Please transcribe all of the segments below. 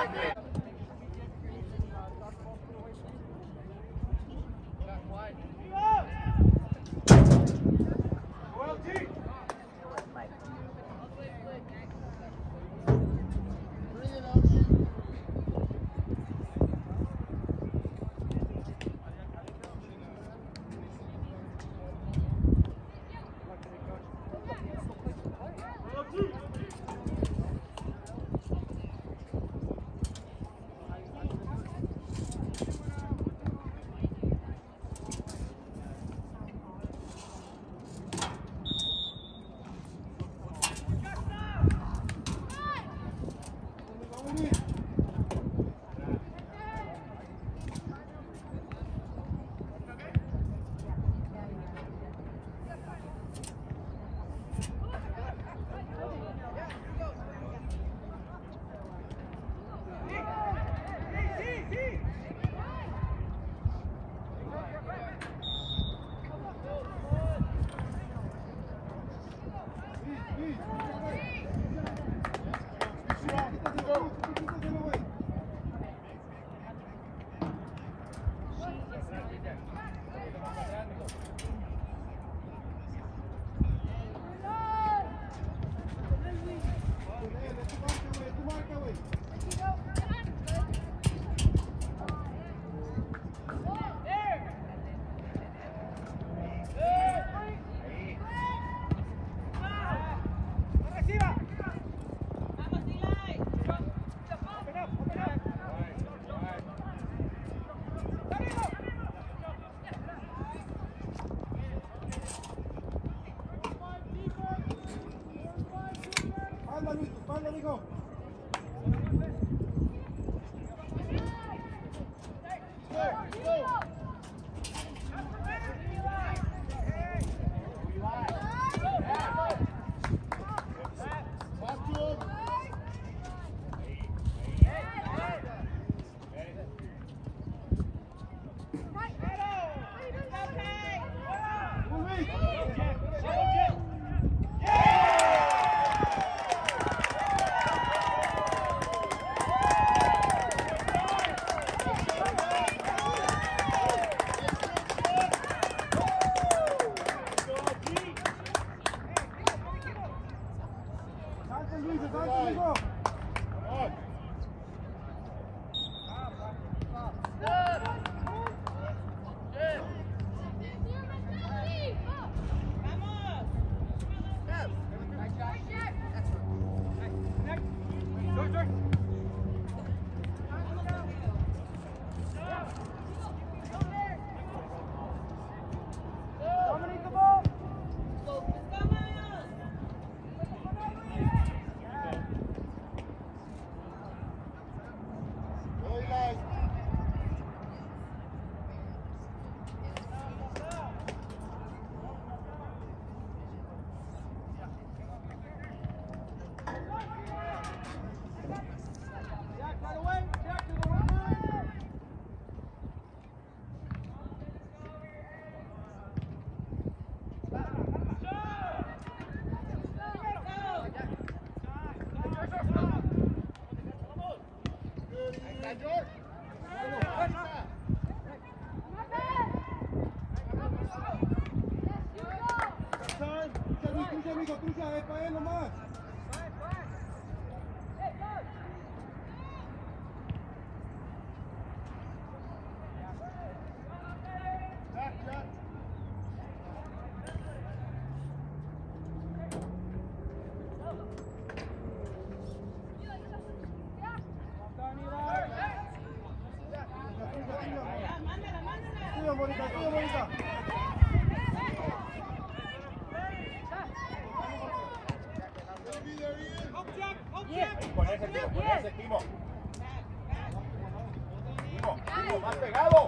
Más pegado.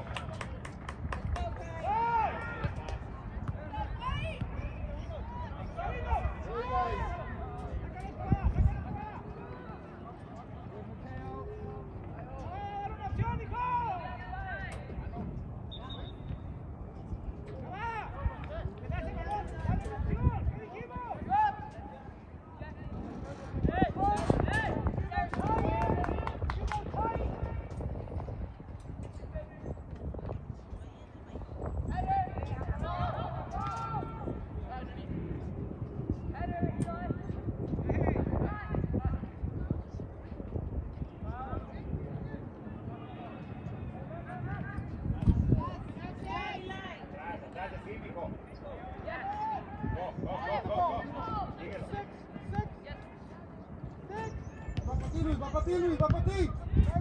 Va para ti, Luis, va para ti.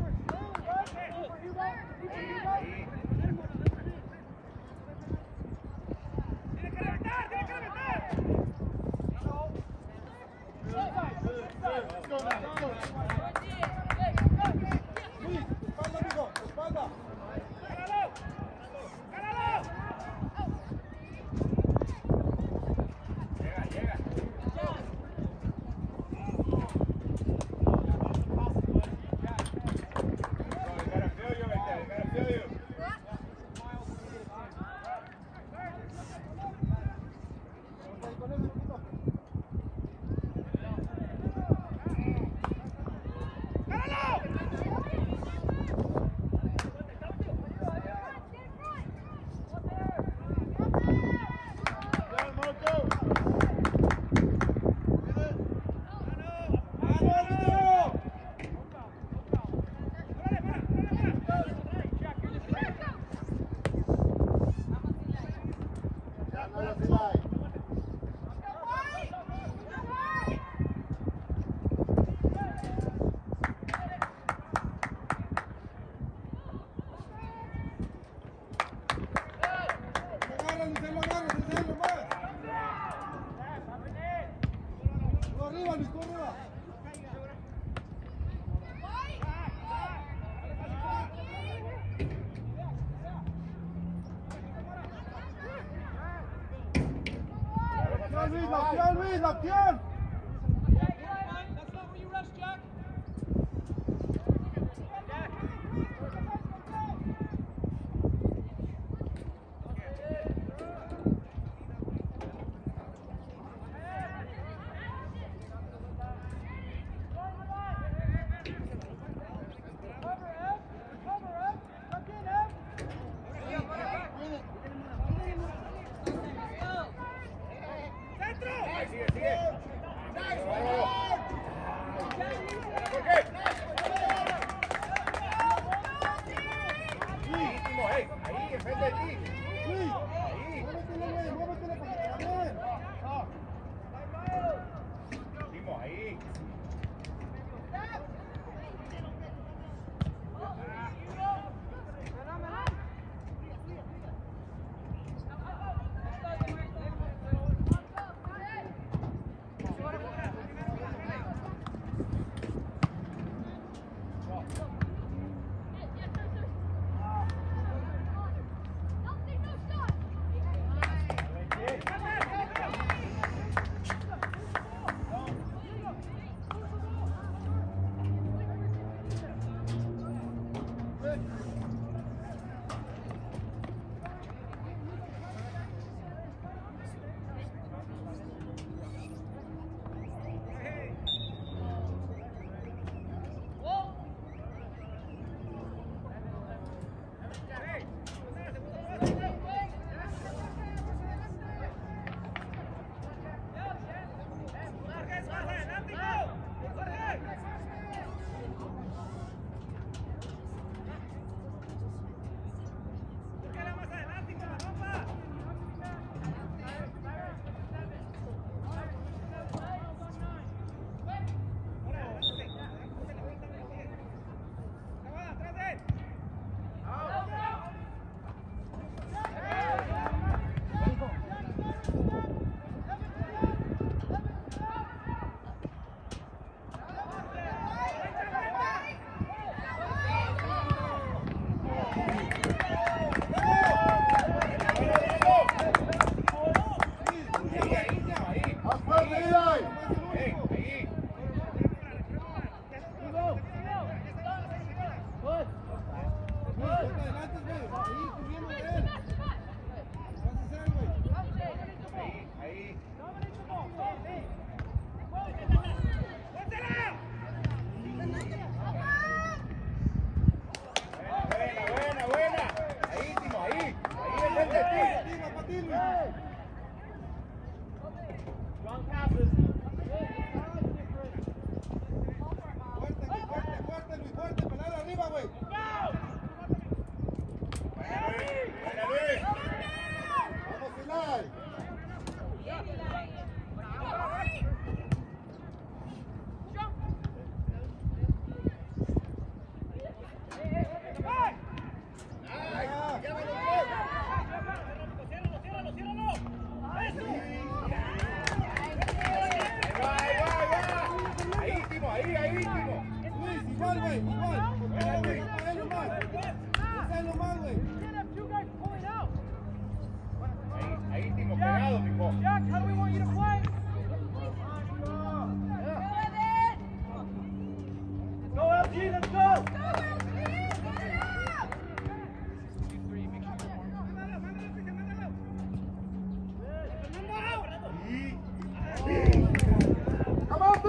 La opción.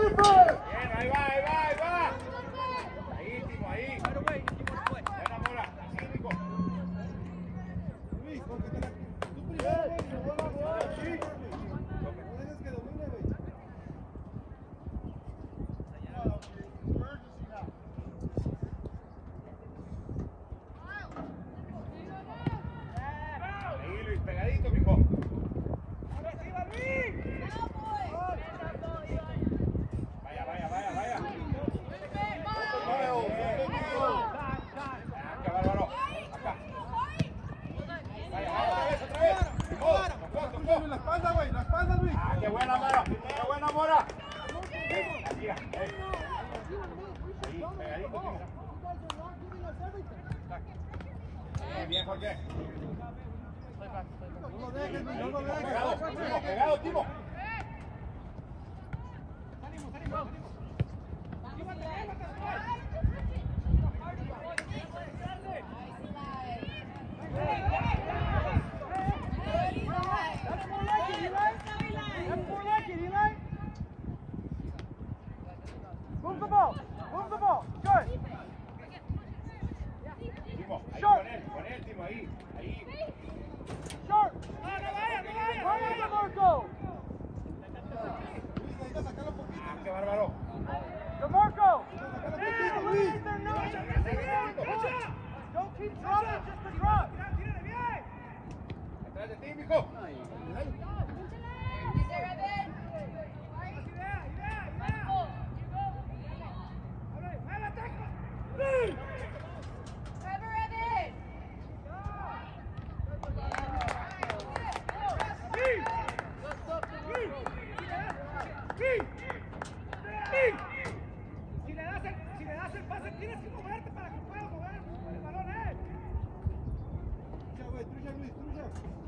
Bien, ahí va, ahí va, ahí va. Ahí, Timo, ahí. Buena Mora, así, Nico. Luis, porque tú primero, güey, y luego la sí. No dejes que domine, güey. Ahí, Luis, pegadito, mijo. Vaya, vaya, vaya, vaya. Ah, qué bárbaro. Acá. Vaya, vaya, otra vez. Tocó. La espalda, güey, la espalda, Luis. Ah, qué buena, Mora. Qué buena, Mora. Así, ahí, pegadito, Timo. Bien, Jorge. No lo dejes, Luis, no lo dejes. Pegado, Timo. Move the ball. Move the ball. Good. Timo, ahí con él, Timo, ahí. Short. Vamos, Marco. Luis, necesitas sacarlo un poquito. Ah, qué bárbaro. DeMarco. Don't keep dropping, just the drop. Atrás de ti, mijo. Si le das el pase, tienes que moverte para que pueda mover el balón, Trucha, güey, trucha, Luis, trucha.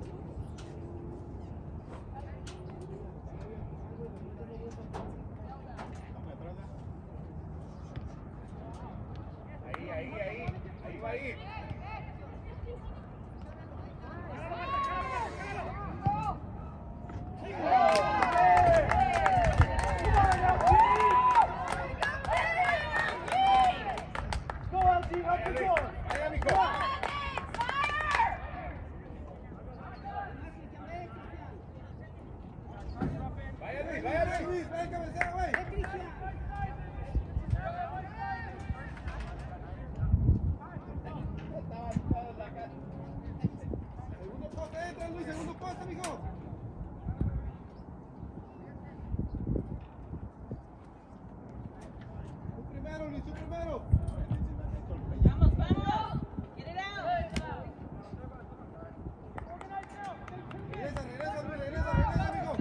Ahí va a ir. Go, LG, help the goal. Vaya, mijo. Vaya, Luis. Luis, ven, cabecera, güey. Segundo poste, entra, Luis, segundo poste, mijo. Tú primero, Luis, tú primero. Regresa, Luis, regresa, mijo.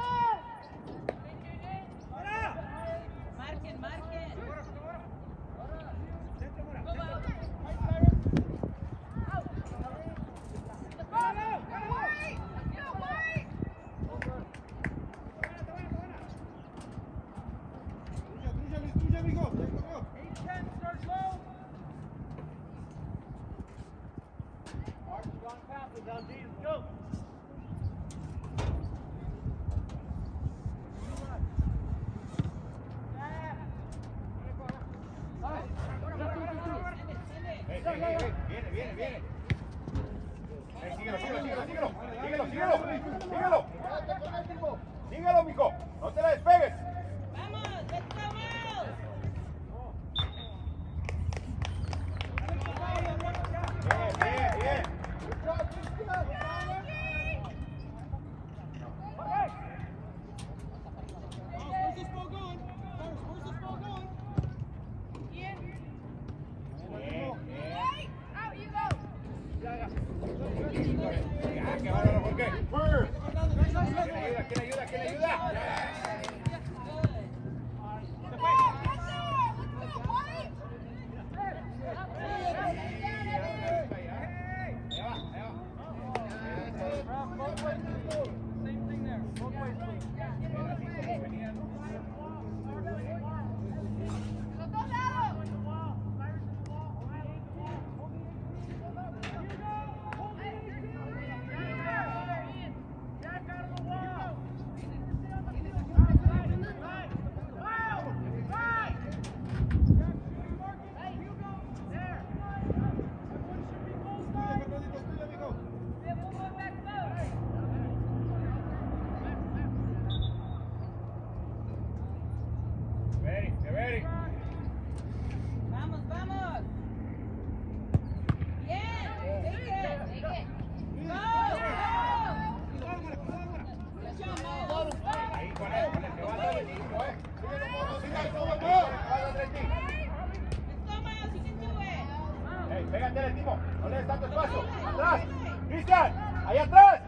Trucha, Luis, trucha, mijo. Ya corrió. Viene. Síguelo, mijo. No te la despegues. Bien. Qué bárbaro, Jorge. ¿Quién ayuda? atrás. Cristian, ahí atrás.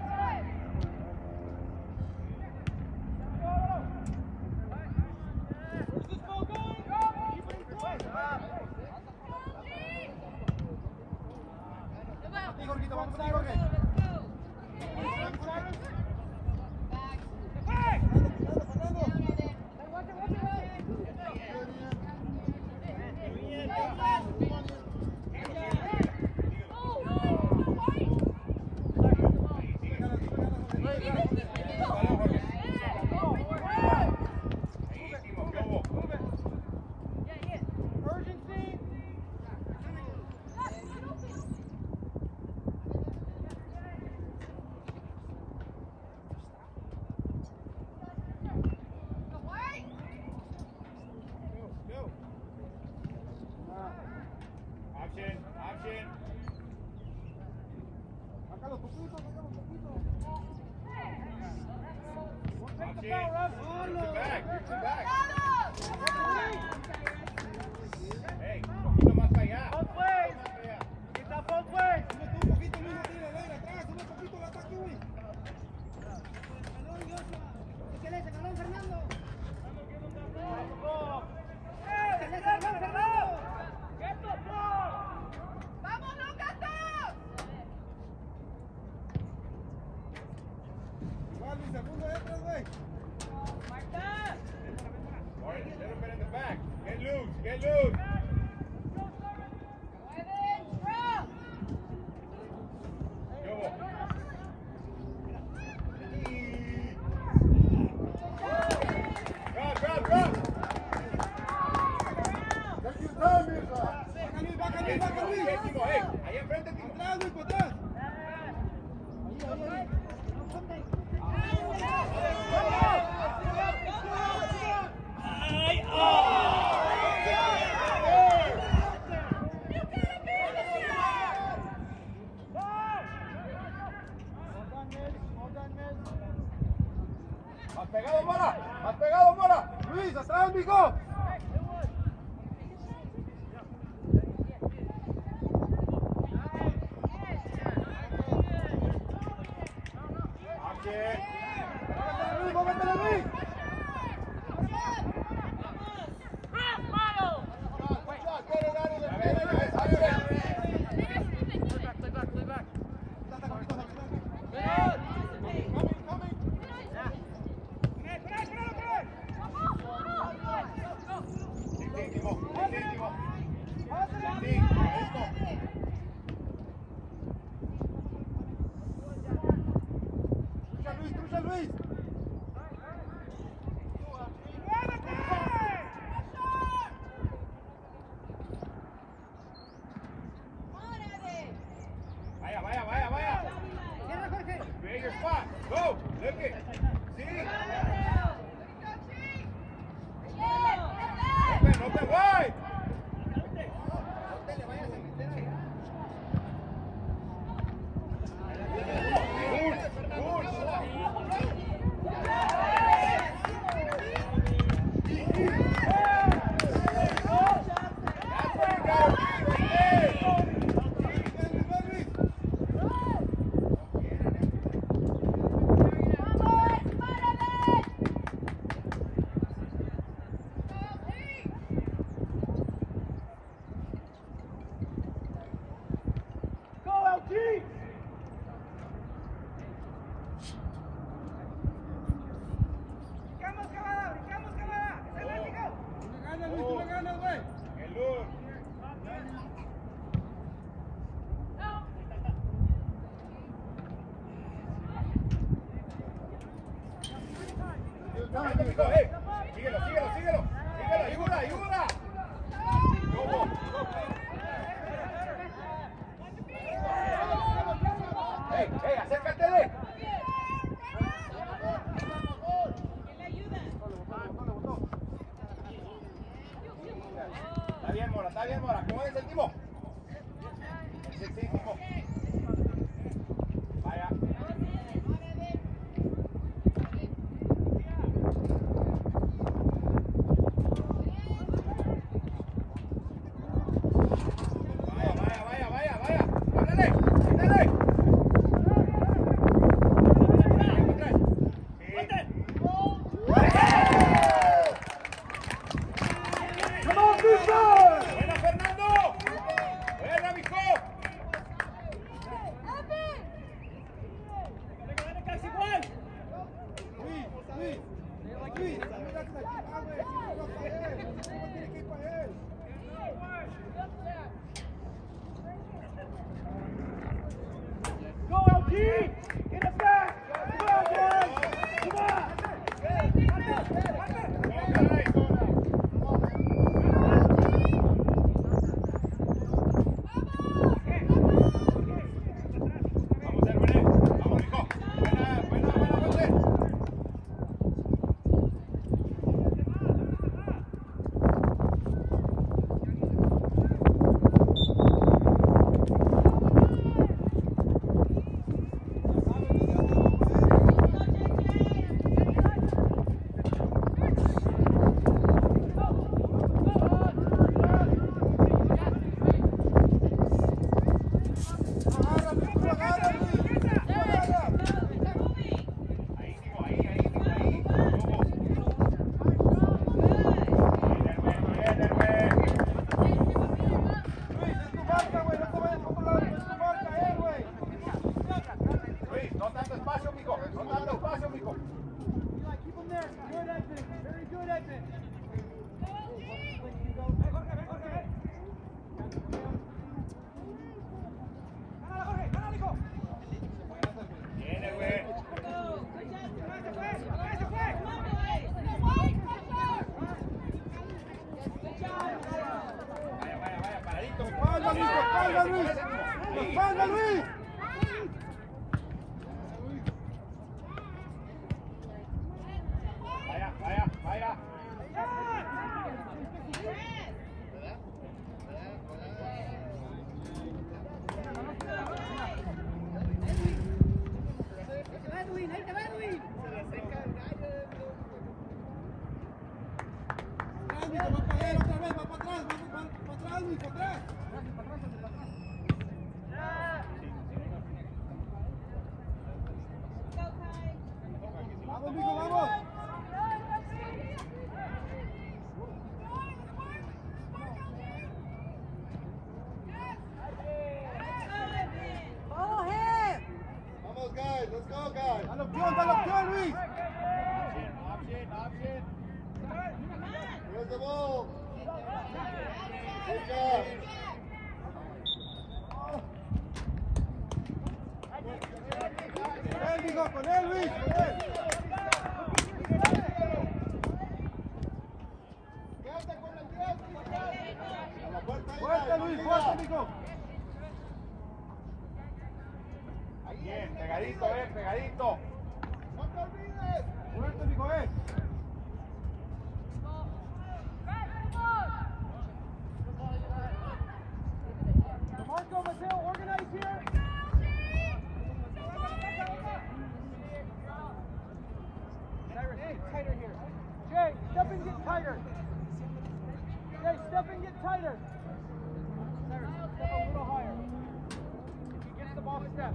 Get loose. Ahí enfrente, Timo. Atrás, Luis, para atrás. Has pegado, Mora. Has pegado, Mora. Luis, atrás, mijo. Luis, móvetele, Luis. Trucha, Luis. Vaya. Create your spot. Go. Lift it. See? Open wide. Hey, síguelo. Ayuda. Hey, acércate. Está bien, Mora. ¿Cómo es el Timo? Sí, Timo. Vaya. Vaya. ¡Ábrele! Bien, pegadito, pegadito. No te olvides. Fuerte, mijo, Marco, Mateo, organize here. Hey, tighter here. Jay, step and get tighter. Jay, step and get tighter. Cyrus, step a little higher. If he gets the ball, step.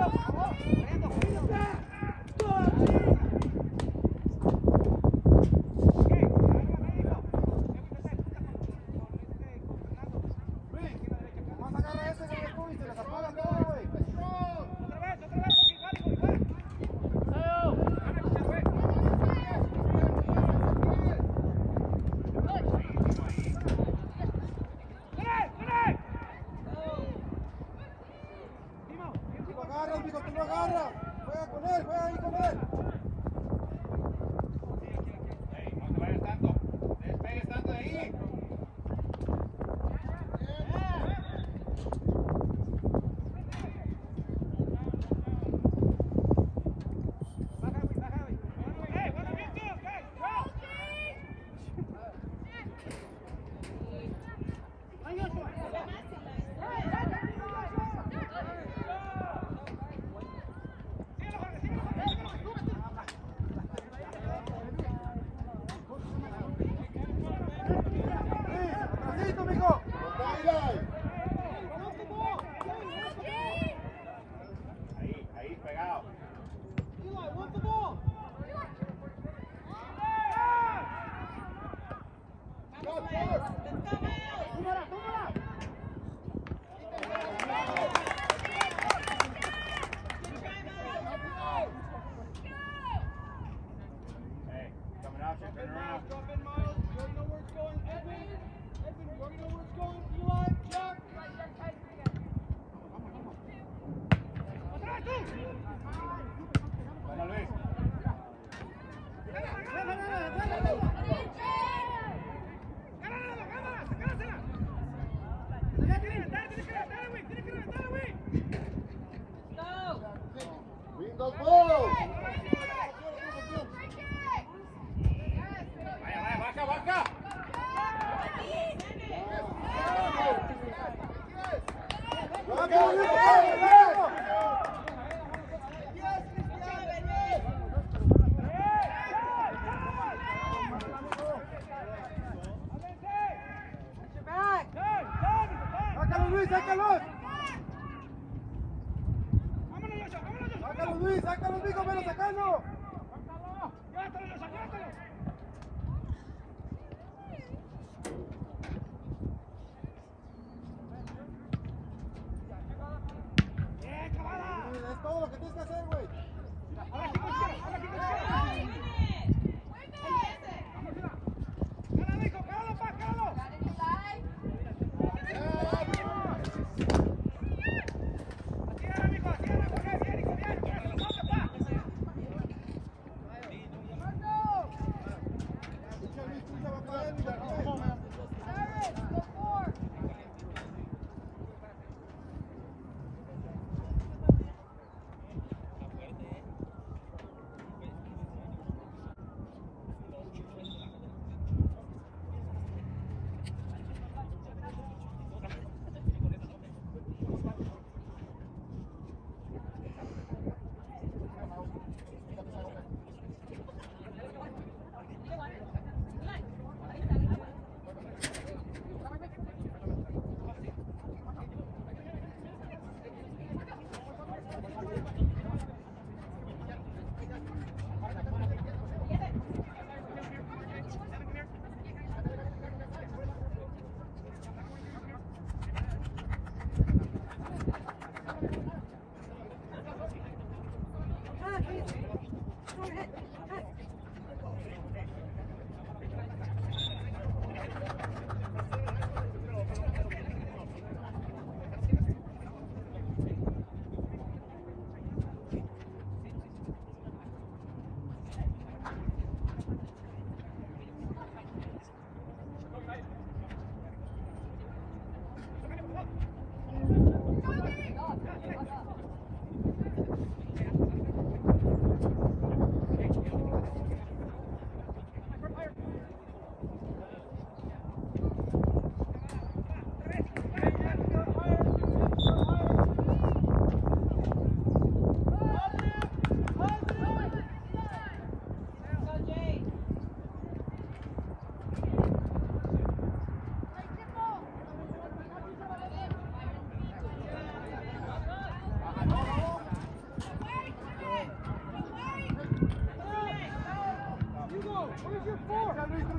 Fuerte.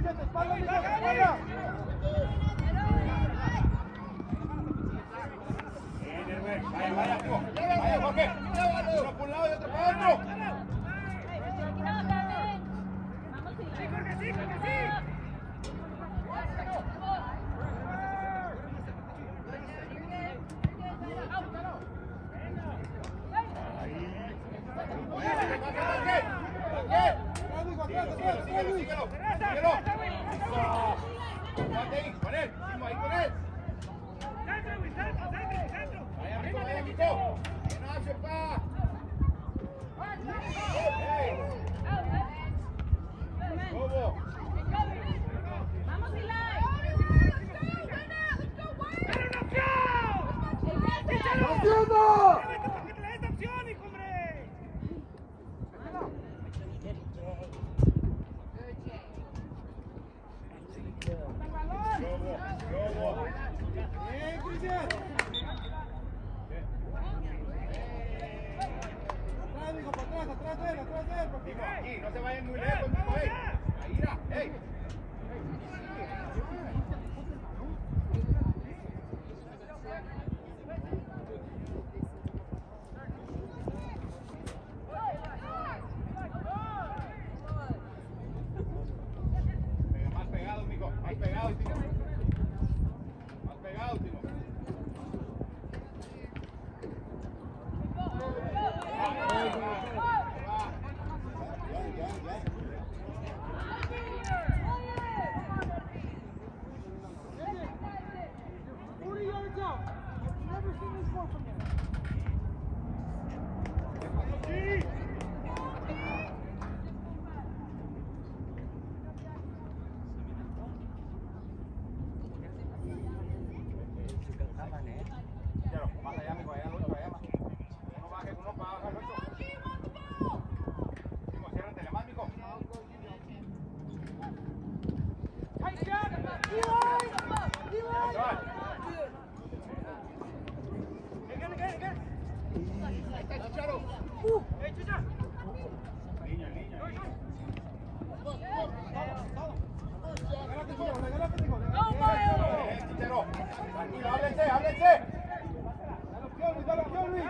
Cámbiate, espalda, mijo, espalda. Vaya, vaya, amigo. Vaya, Jorge. Uno por un lado y otro para otro. Sí, Jorge, sí, Jorge, sí. No se vayan muy lejos, mijo, ahí irá, hey. Más pegado, mijo, más pegado, Timo. Más pegado, Timo. Más allá, mijo, allá, otro, allá más. Uno baje, uno para bajar el otro. Timo, ciérratele más, mijo. Ahí está Chicharo. Línea. Chicharo. Tranquilo, háblense. Dale opción, Luis.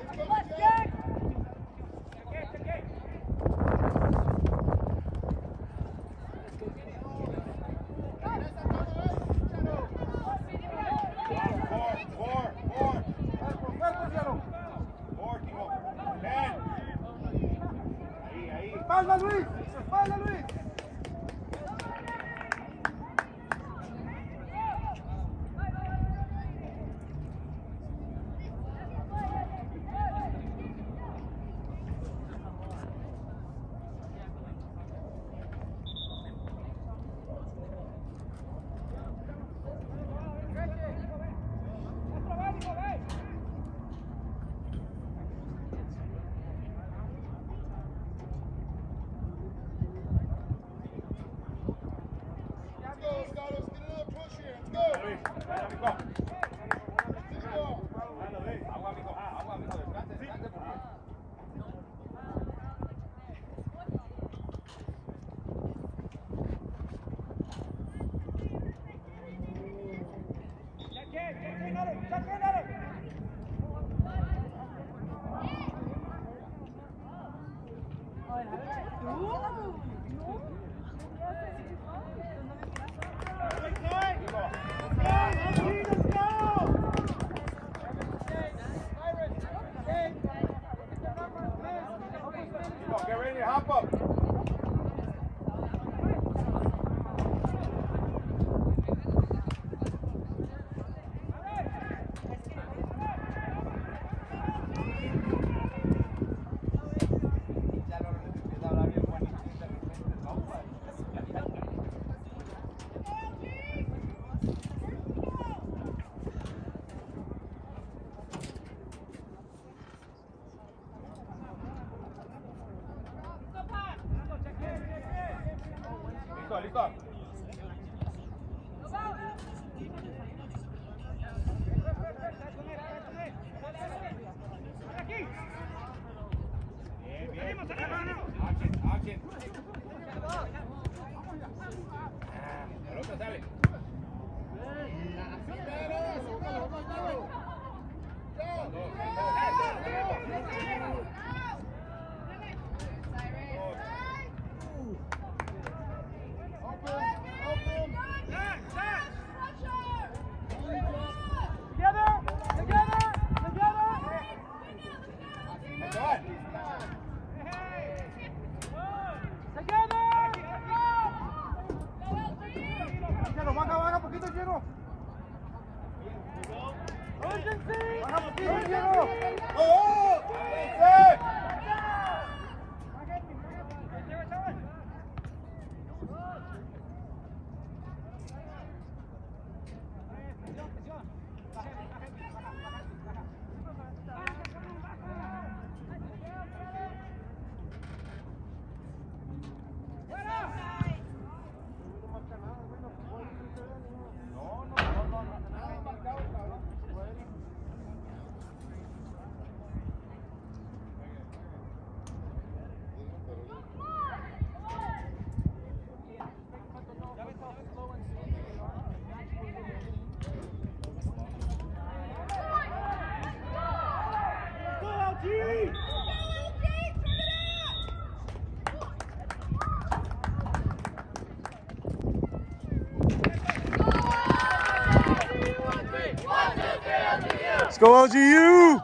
Espalda, Luis. Get ready to hop up. Listo. Bien. Action. Pelota sale. Let's go LGU!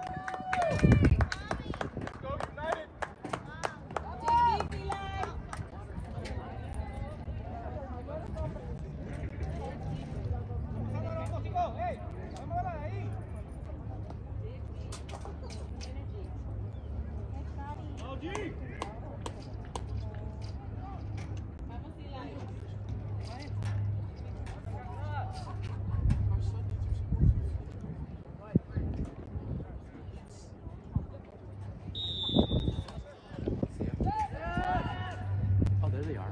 Oh, there they are.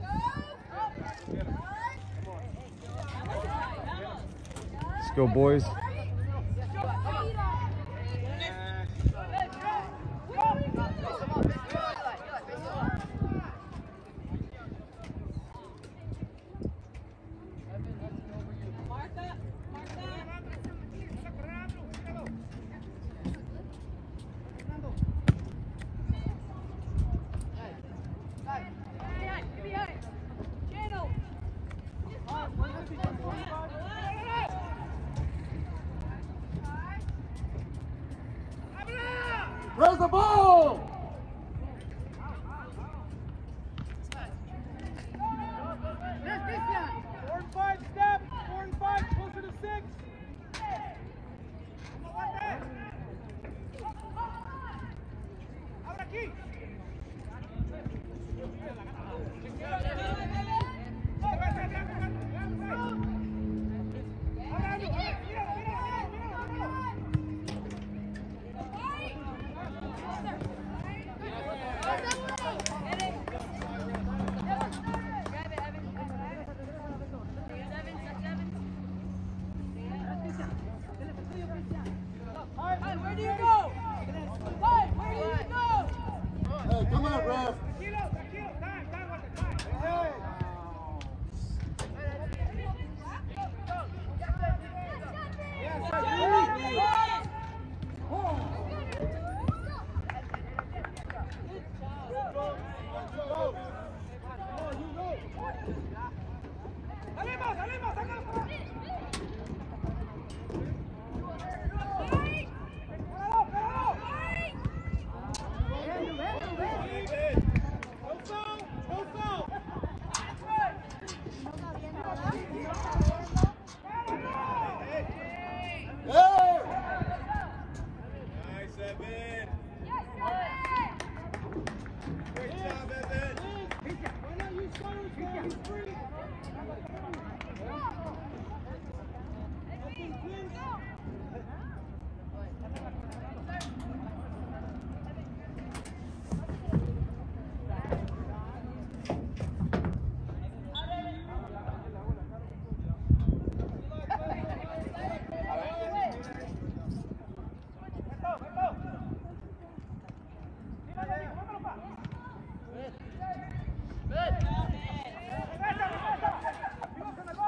Let's go, boys. Where's the ball? 4 and 5 step. 4 and 5 closer to 6. Ahora aquí. Where do you go? Where do you go? Hey, come on, ref. Tranquilo, tranquilo. Time, Walter, time. Salimos, salimos, sácalo por ahí. Nice, Evan. Great job, Evan. Why not use Cyrus while he's free? Regresa, regresa.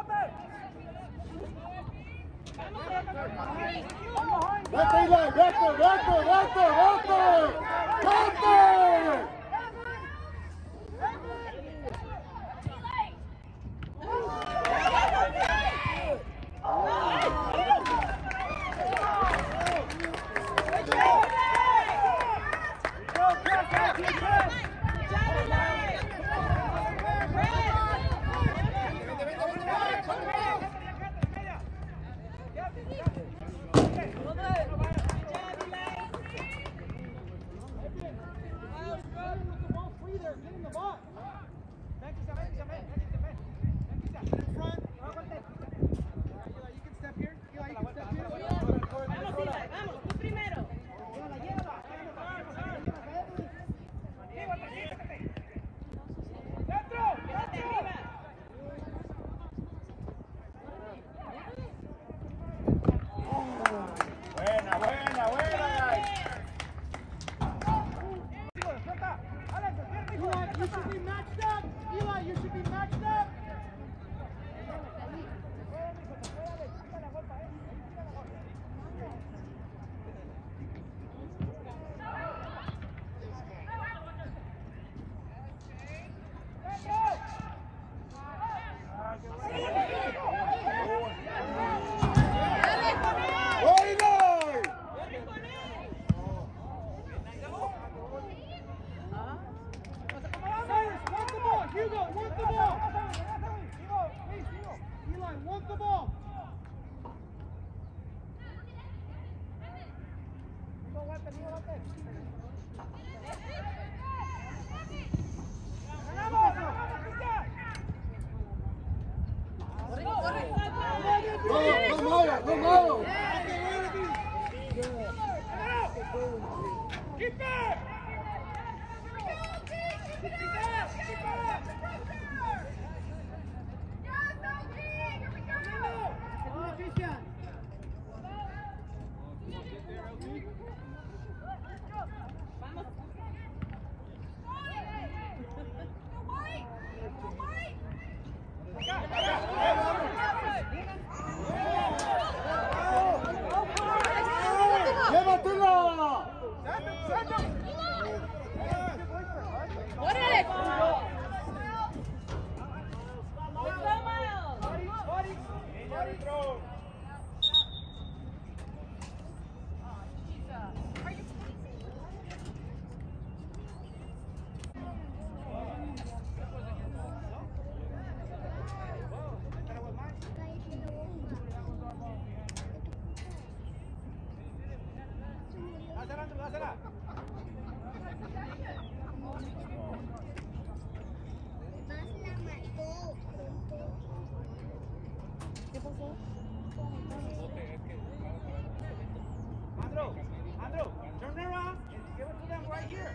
Andrew, turn around and give it to them right here.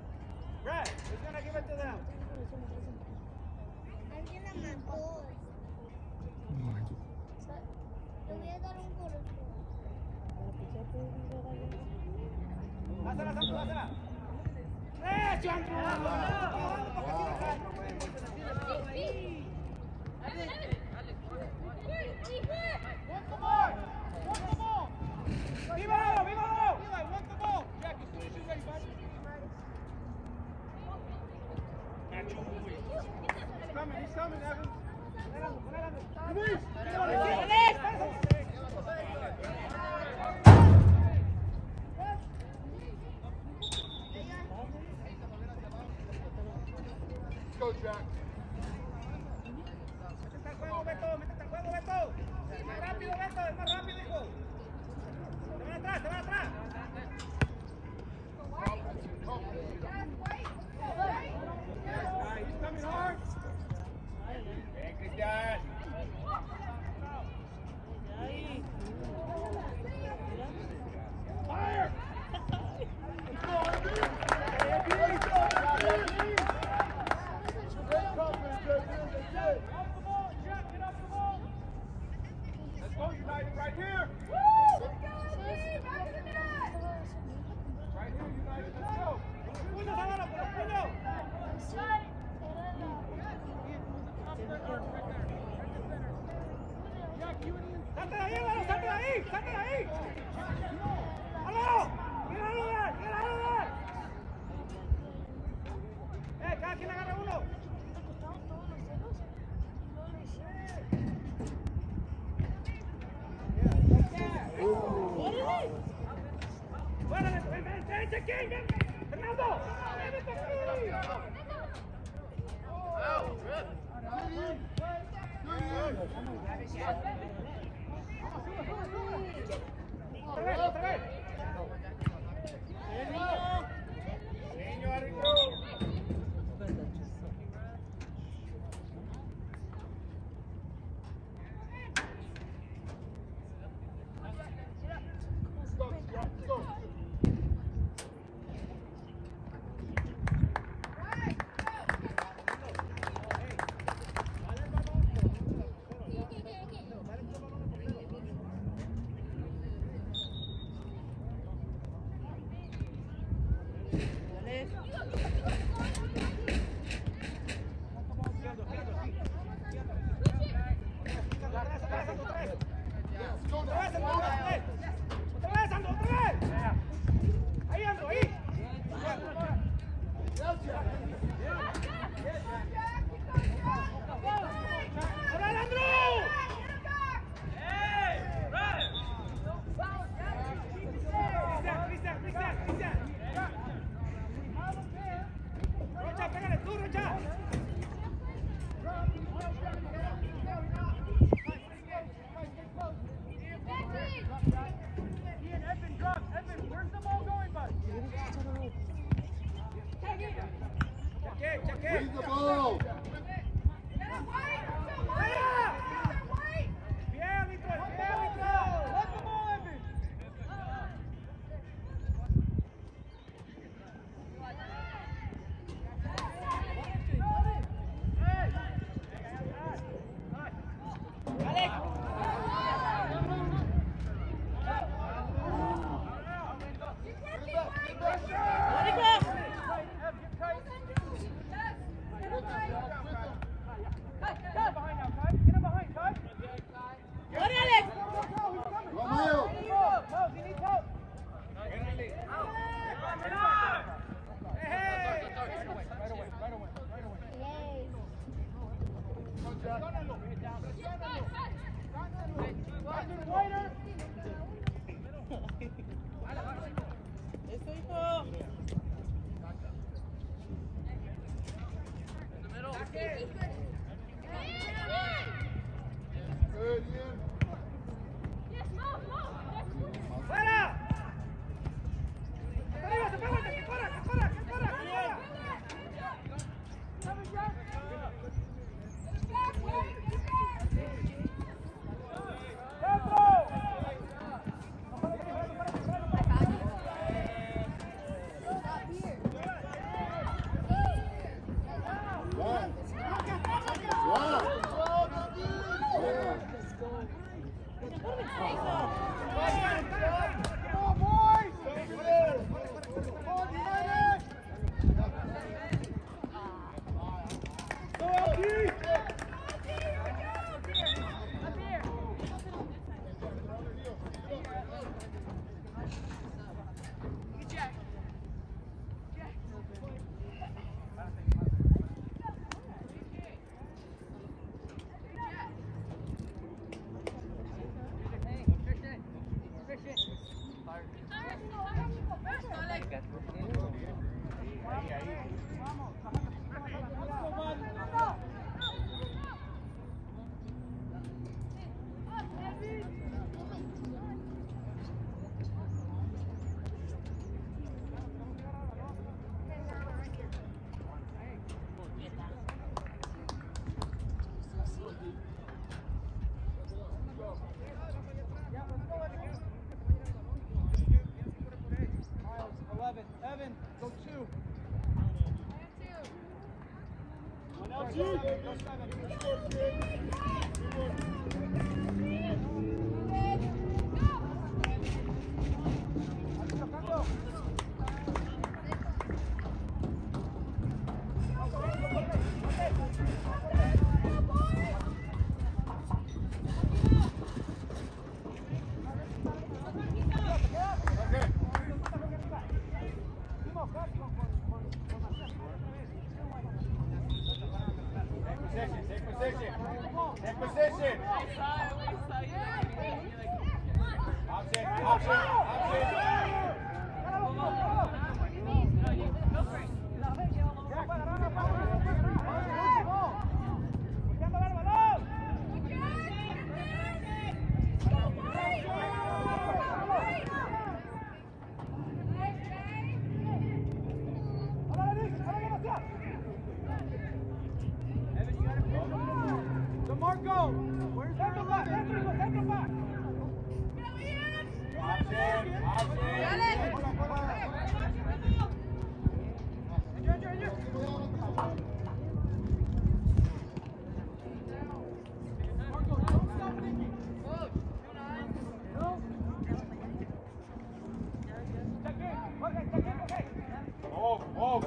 Brad is gonna give it to them. Alguien la mató. Le voy a dar un corazón. Dásela, Santo, dásela. ¡Eso, Andrew! ¡Vívalo, vívalo! Eli, want the ball. Jack, as soon as you're ready, bud. He's coming, Evan. Denise, get on it. Go, Jack. ¡Métete al juego, Beto! ¡Métete al juego, Beto! ¡Es más rápido, Beto! ¡Es más rápido, hijo! ¡Se van atrás, se van atrás! He's coming hard. Bien, Cristian. Fire! Let's go, United, right here. Right here, United, let's go. ¡Puños, Álvaro, por los puños! ¡Salte de ahí, Álvaro! ¡Salte de ahí! ¡Salte de ahí! ¡Álvaro! Cada quien agarra uno. Fernando! Otra vez. Niño, árbitro. Read the ball. Evan, go two. possession. Option, option, option. DeMarco, where's your 11? Marco, don't stop thinking. Off, off.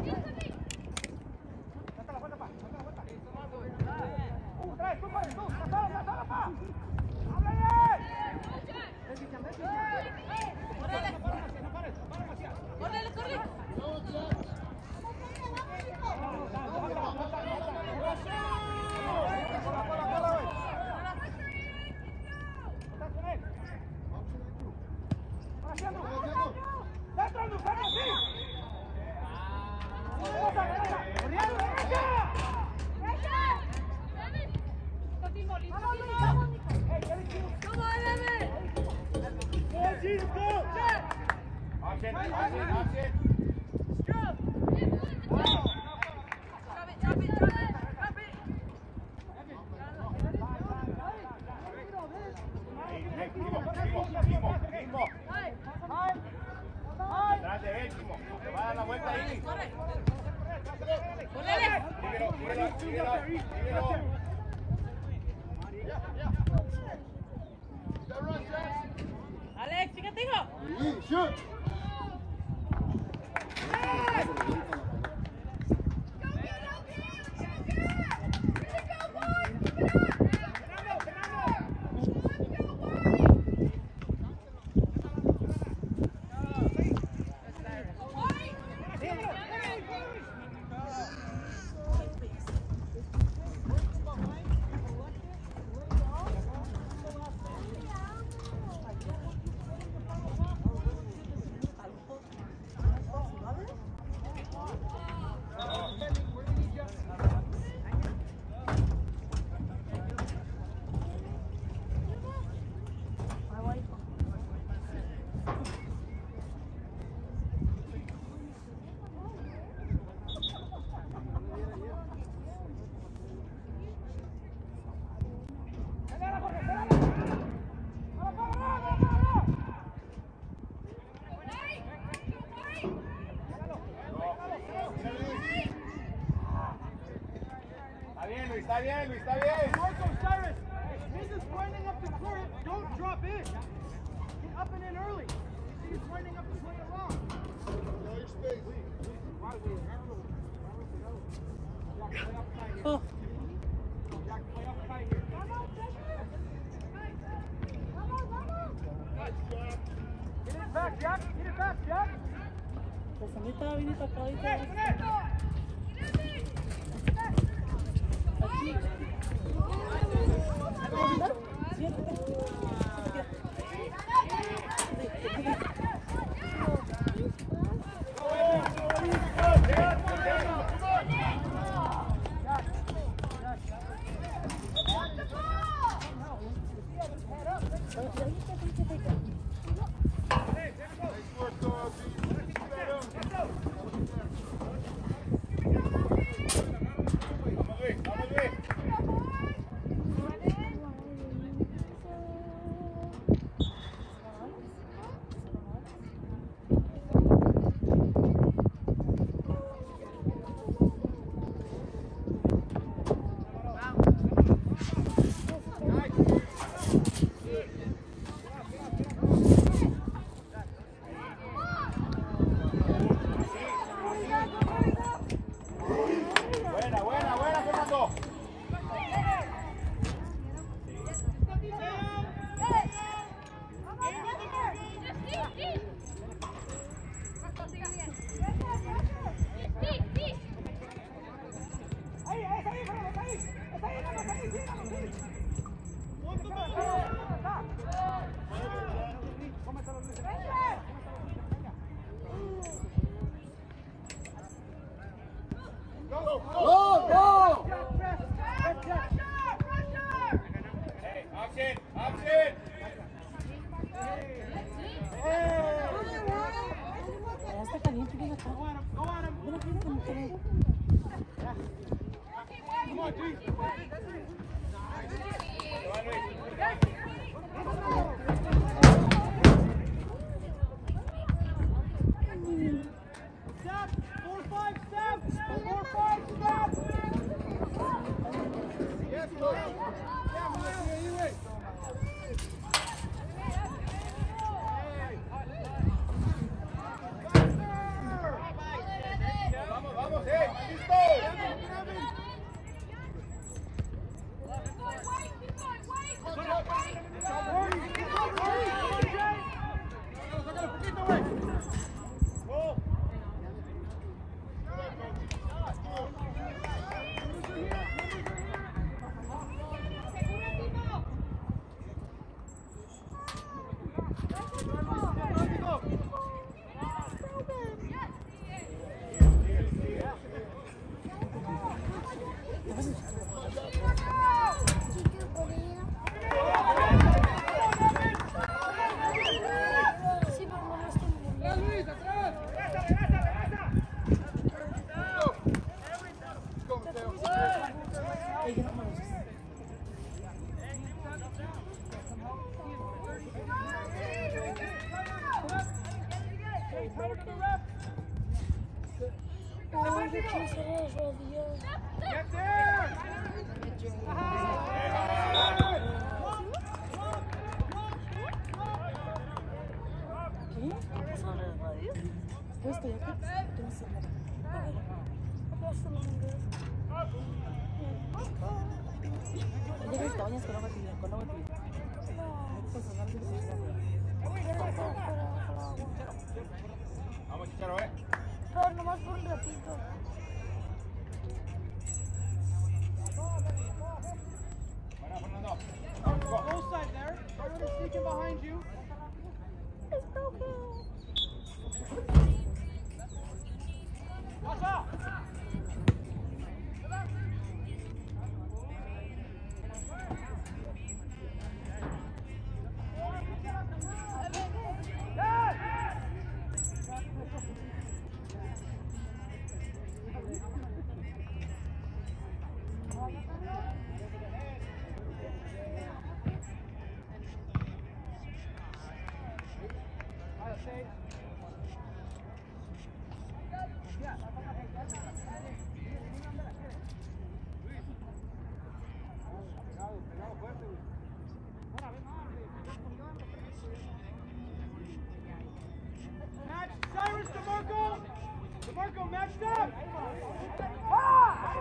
Option, option, option. Detrás de él, Timo. Te va a dar la vuelta ahí. Líbero. Alex, fíjate, hijo. Shoot! Está bien, Luis, está bien. Marco, Cyrus, this is winding up the court. Don't drop in. Get up and in early. He's winding up the play along. Know your space. Oh. Jack, play up tight here. Get it back, Jack. Get it back, Jack. Pues a mí estaba bien tapadito. Aquí. Go, go! Hey, option, option. Ya está caliente, ven acá. Go at him. Ven aquí, ven acá. Come on, G. Step. 4-5 step. 4-5 step. Yes, coach. Yeah, Mario, you wait. Vamos, vamos, listo. Sí, pero no me estoy moviendo. Luis, atrás. Ey, ya no me lo haces. Hey, tighter to the ref. Ay, yo quiero hacer eso, Dios. Get there. ¿Qué? Pues estoy acá. Tengo que celular. Acá está la mujer. Ayer te bañas con agua tibia, con agua tibia. Pues a darle Vamos, Chicharo, Pero nomás por un ratito. Buena, Fernando. Full side there. Everyone is sneaking behind you. It's broken. Watch out. Match Cyrus DeMarco. DeMarco matched up. Ah!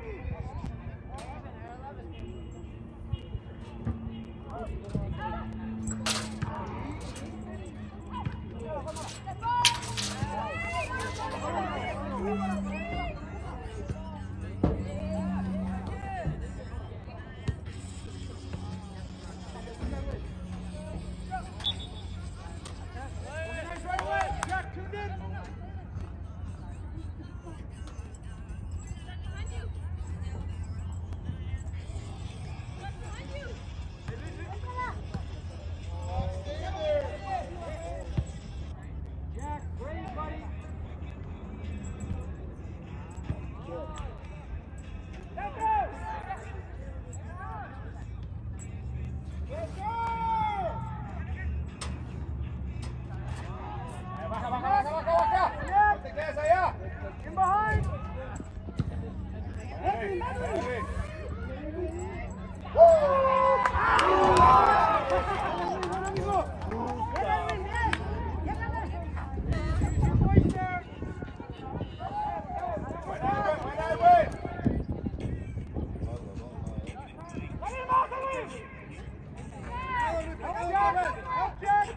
Nice right away. Jack, tuned in. Jack, great, buddy. Let's go! Let's go! Baja, baja, baja, baja, baja. No te quedes allá. In behind. Dale, dale. Voice there. Buena, güey. Help Jack.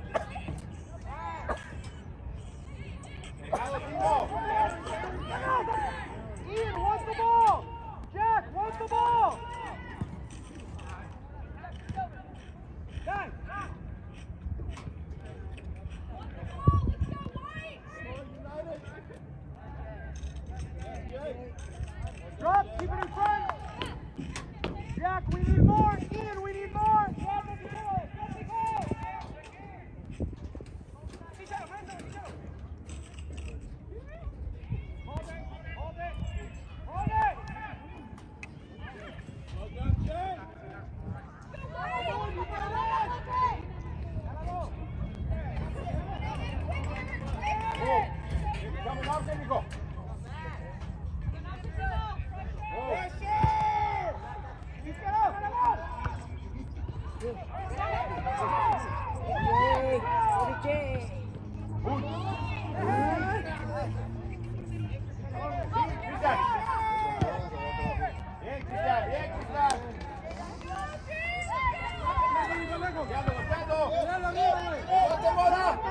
Pegado, Timo. Ian wants the ball. Jack wants the ball. Drop, keep it in front. Jack, we need more. Ian, we need more. Vamos, vamos, técnico. Bien, Cristian, bien, Cristian. Golpeando, golpeando. ¡Bote, bola!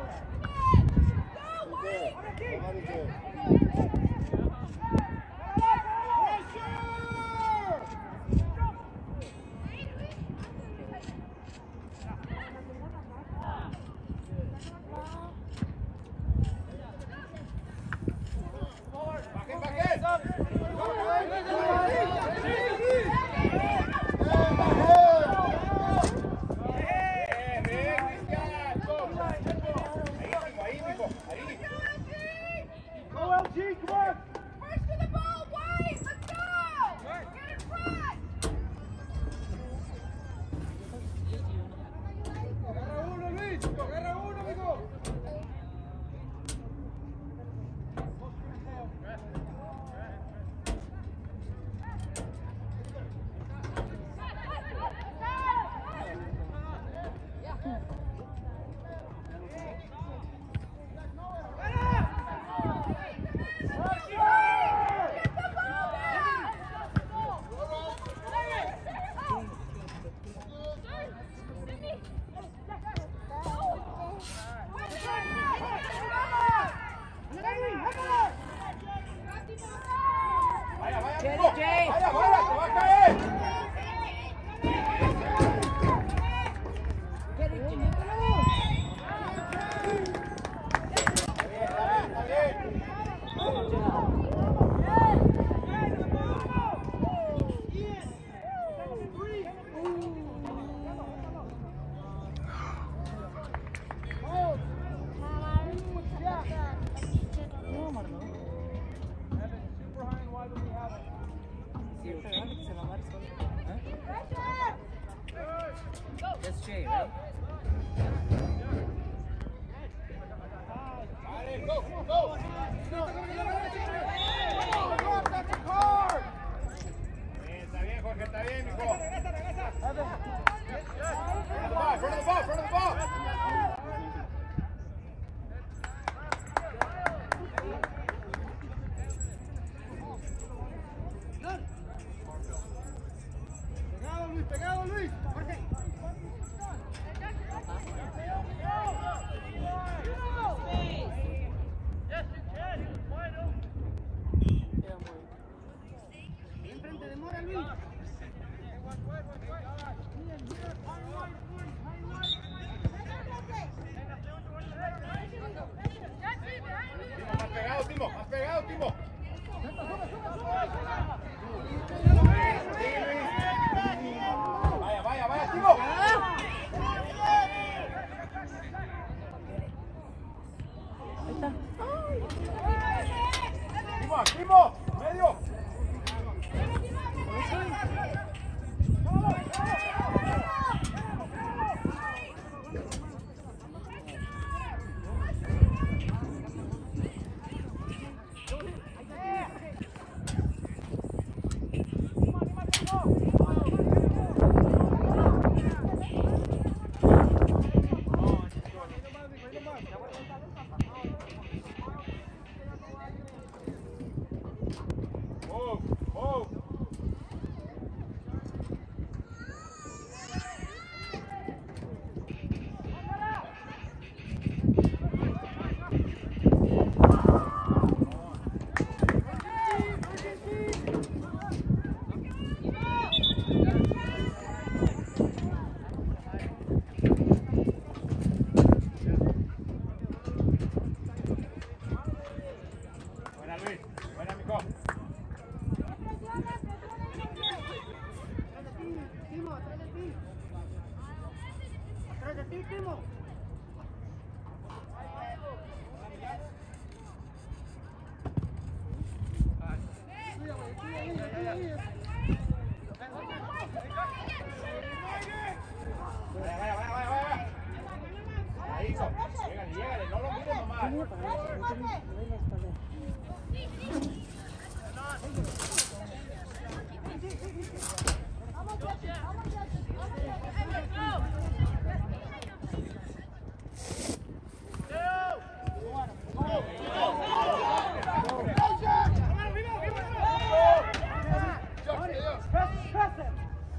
That's Jay, right? Go, go! Está bien, Jorge, está bien, mijo. Front of the ball, front of the ball. Pegado, Luis. Enfrente de Mora, Luis. Más pegado, Timo, más pegado, Timo. Vaya, vaya, vaya, Timo. Timo, Timo, medio. Vaya. Ahí, hijo. Llégale, no lo mires nomás. Tenía para ver, no tenía que ver la espalda. Press it.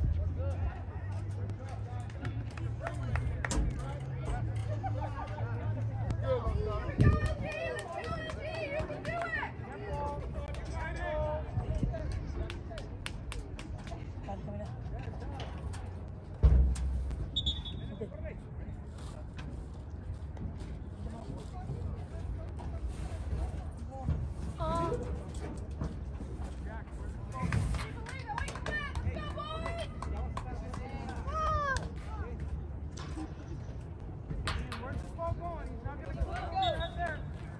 Canta, mira. Vente. Where's the ball going? He's not going to go right there.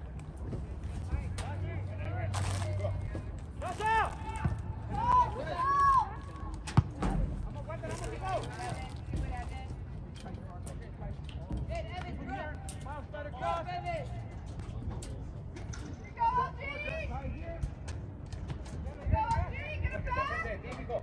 Miles, better cross. Típico.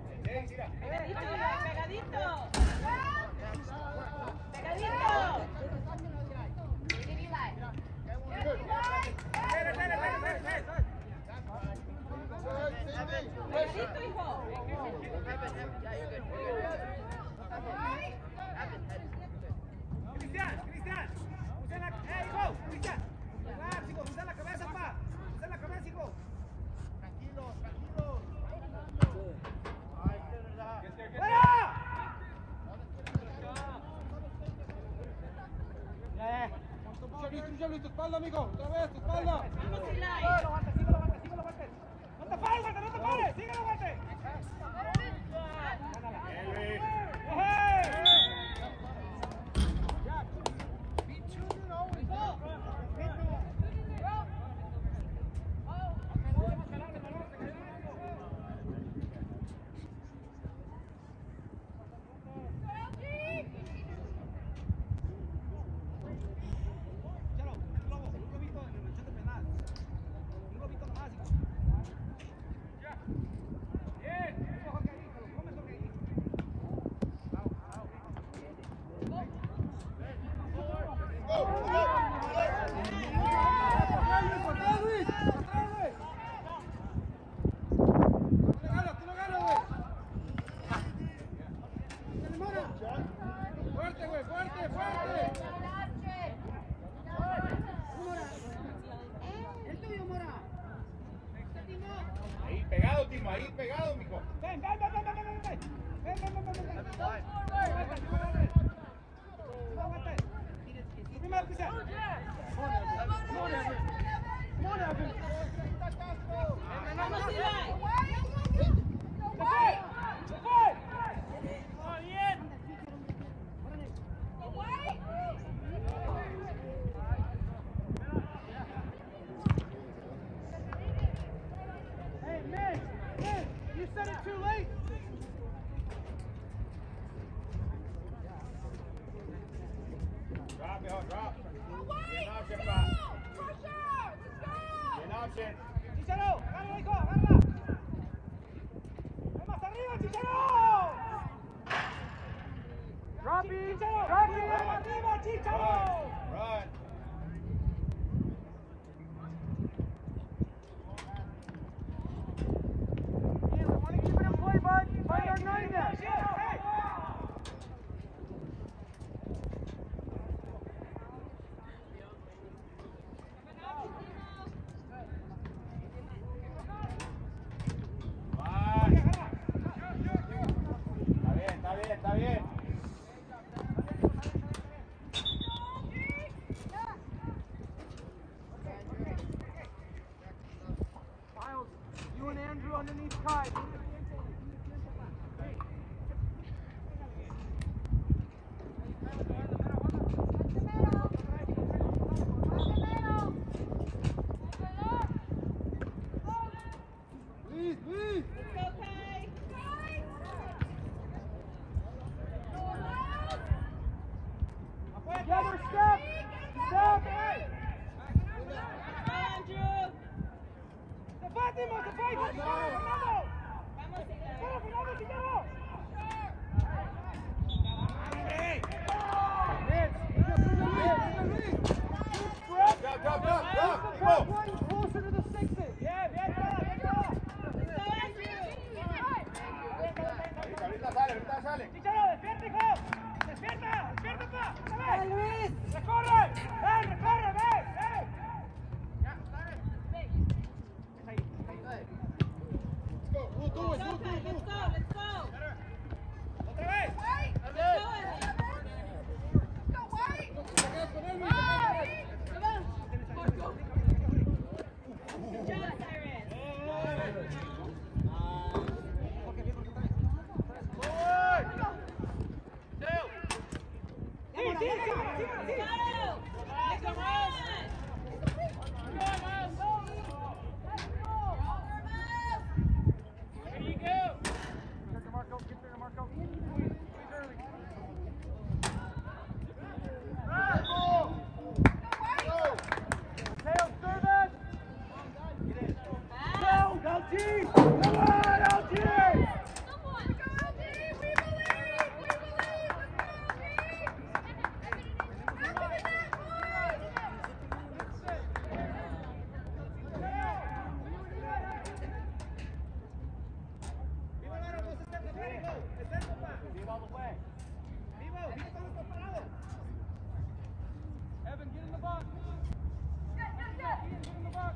Cristian, usa la, hijo, Cristian, relax, hijo, usa la cabeza, pa, usa la cabeza, hijo. Tranquilos. ¡Fuera! Luis, tu espalda, amigo. Otra vez, tu espalda. Síguelo, aguante. No te pares, Walter, no te pares, síguelo, aguante. Ahí pegado, Timo, ahí pegado, mijo. Ven. Primero, Cristian. Hey, man, you said it too late. Drop, mijo, drop. Bien option, pa. Bien option. Chicharo, agárrala, hijo, agárrala. ¡Ven más arriba, Chicharo! Droppy, ¡Chicharo! droppy. ¡Más arriba, Chicharo! Run. Yeah, we want to keep it in play, bud. Find our nine there. Está bien. Miles, you and Andrew underneath Kai. Luis. último, se fue, Fernando. Fuera, Fernando, Tijero. Closer to the sixes. Bien, bien, Ahorita sale. Tijero, despierta, hijo. Despierta, pa. ¡Dale, Luis! ¡Recorre! ¡Ven! Ya, dale. Es ahí. Let's go. Otra vez. Evan, get in the box. Get in the box.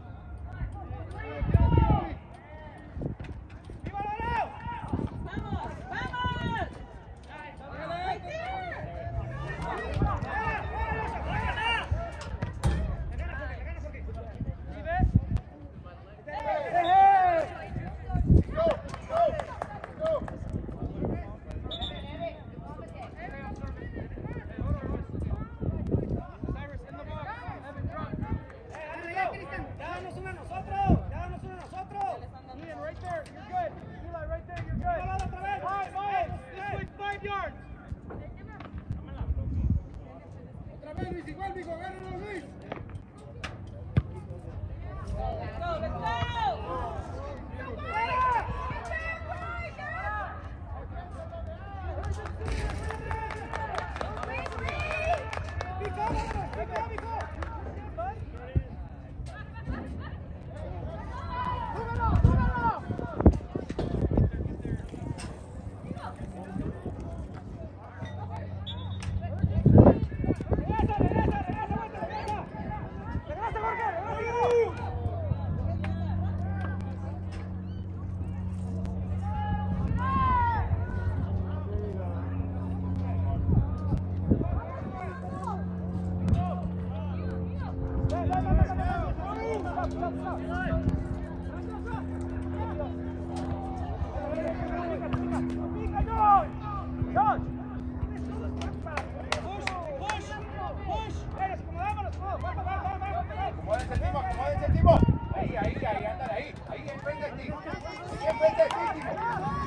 Acomódense, Timo. Ahí, ándale, ahí, enfrente de ti. Ahí enfrente de ti, Timo.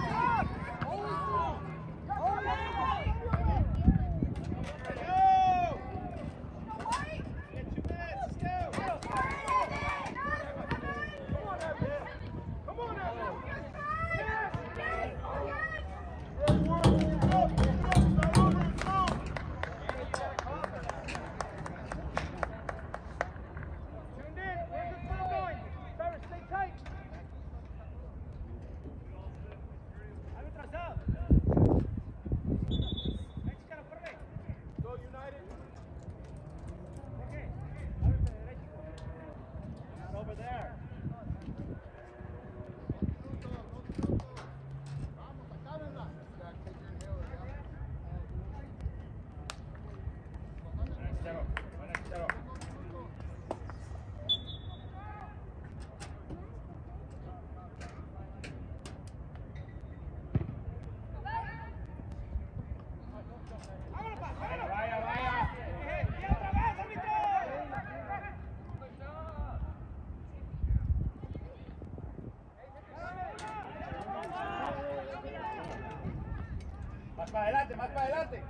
Más para adelante.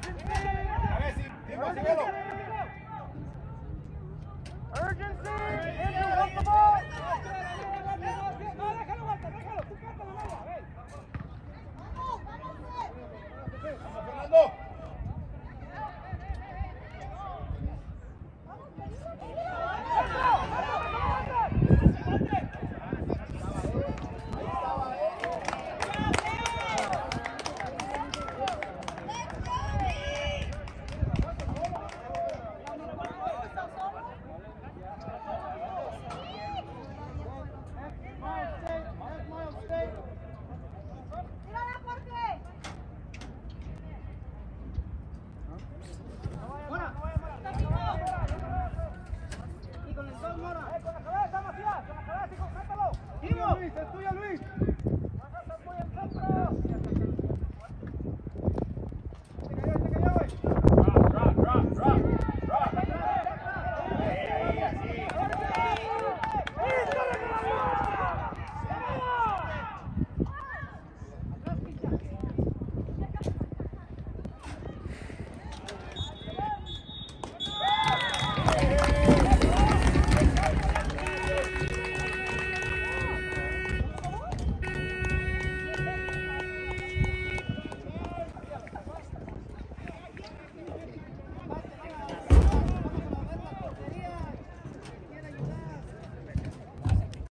A ver si, tiempo, síguelo. Urgency! Andrew, help the ball! No, déjalo, Walter, déjalo. Tú canta la mala, ven. Vamos, Fernando.